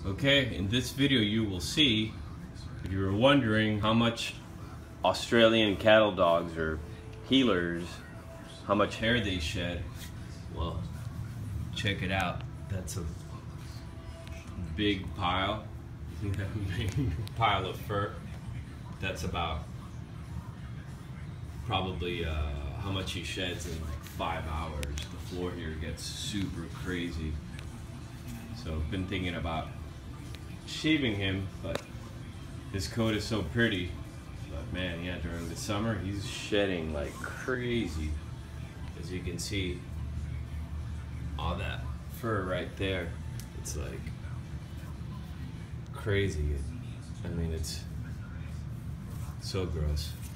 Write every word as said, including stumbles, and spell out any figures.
Okay, in this video you will see, if you were wondering how much Australian cattle dogs or heelers, how much hair they shed, well, check it out. That's a big pile, big pile of fur. That's about probably uh, how much he sheds in like five hours. The floor here gets super crazy. So I've been thinking about shaving him, but his coat is so pretty. But man, yeah, during the summer he's shedding like crazy. As you can see, all that fur right there, it's like crazy. I mean, it's so gross.